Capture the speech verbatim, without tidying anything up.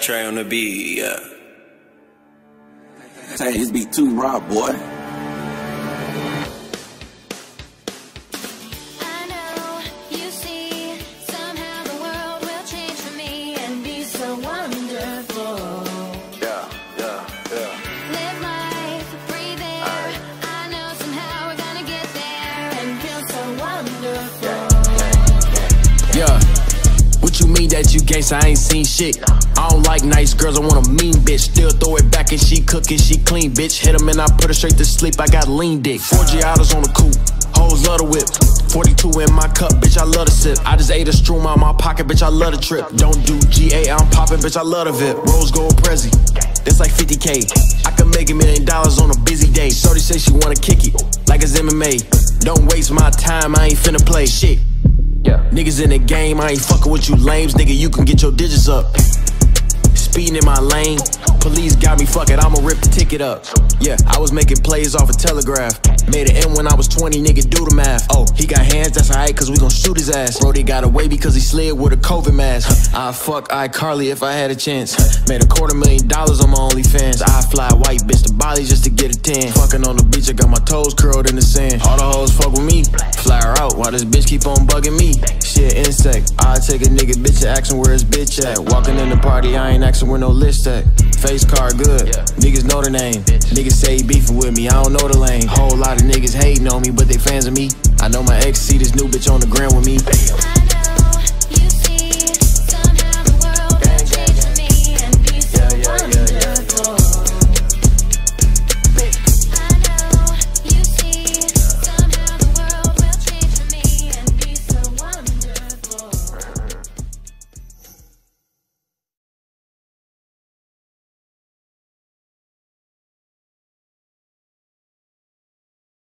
Trey on the beat, yeah. Hey, this beat too raw, boy. I know, you see, somehow the world will change for me and be so wonderful. Yeah, yeah, yeah. Live life, breathe air. Right. I know somehow we're gonna get there and feel so wonderful. Yeah, what you mean that you gangsta? I ain't seen shit. I don't like nice girls, I want a mean bitch. Still throw it back and she cookin', she clean, bitch. Hit him and I put her straight to sleep, I got lean dick. Four Giottos on the coupe, hoes love the whip. forty-two in my cup, bitch, I love the sip. I just ate a stroom out my pocket, bitch, I love the trip. Don't do G A, I'm poppin', bitch, I love the V I P. Rose gold Prezi, that's like fifty K. I could make a million dollars on a busy day. Shorty say she wanna kick it, like it's M M A. Don't waste my time, I ain't finna play shit. Yeah. Niggas in the game, I ain't fucking with you lames. Nigga, you can get your digits up. Speeding in my lane, police got me, fuck it, I'ma rip the ticket up. Yeah, I was making plays off a telegraph. Made it in when I was twenty, nigga, do the math. Oh, he got hands, that's alright, cause we gon' shoot his ass. Brody got away because he slid with a COVID mask. I'd fuck iCarly if I had a chance. Made a quarter million dollars on my OnlyFans. I fly white bitch to Bali just to get a tan. Fucking on the beach, I got my toes curled in the sand. All the hoes fuck with me, fly her out while this bitch keep on bugging me. Shit, insect, I take a nigga bitch to asking where his bitch at. Walking in the party, I ain't asking where no list at. Face card good, niggas know the name. Niggas say he beefing with me, I don't know the lane. Whole lot of niggas hating on me, but they fans of me. I know my ex see this new bitch on the ground with me.